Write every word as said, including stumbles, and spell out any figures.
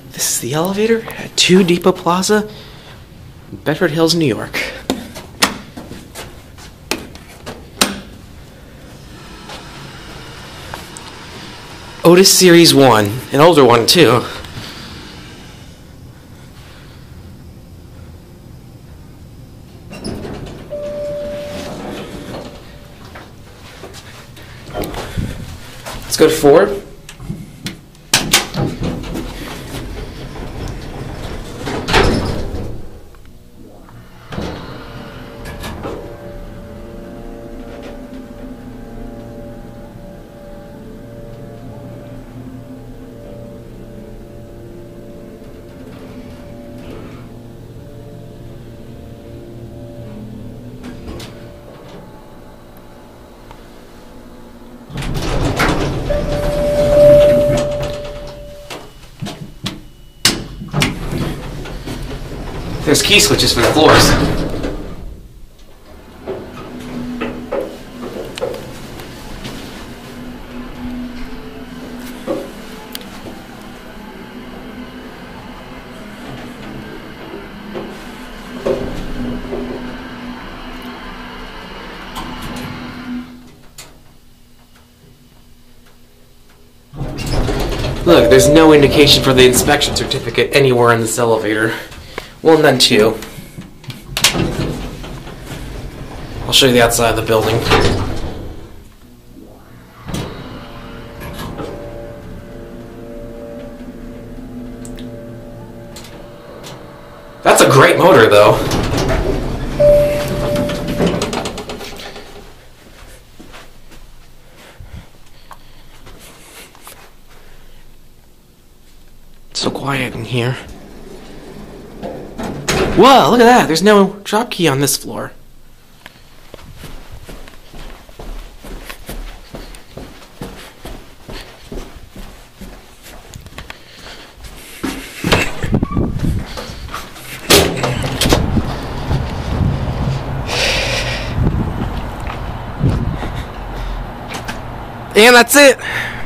This is the elevator at two Depot Plaza, Bedford Hills, New York. Otis Series one, an older one too. Let's go to four. There's key switches for the floors. Look, there's no indication for the inspection certificate anywhere in this elevator. Well, and then two. I'll show you the outside of the building. That's a great motor, though. It's so quiet in here. Whoa, look at that. There's no drop key on this floor. And that's it.